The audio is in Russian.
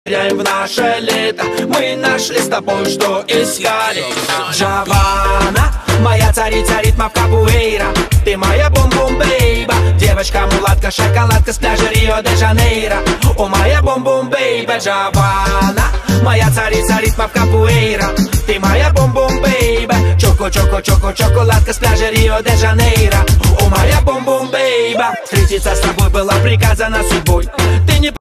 В наше лето мы нашли с тобой, что искали. Джавана, моя царица ритмов капуэйра. Ты моя бум-бум-бейба, девочка-мулатка, шоколадка с пляжа Рио-де-Жанейро. О, моя бум-бум-бейба, Джавана, моя царица ритмов капуэйра. Ты моя бум-бум-бейба, чоко-чоко-чоко, шоколадка с пляжа Рио-де-Жанейро. О, моя бум-бум-бейба, встретиться с тобой было приказано судьбой. Ты не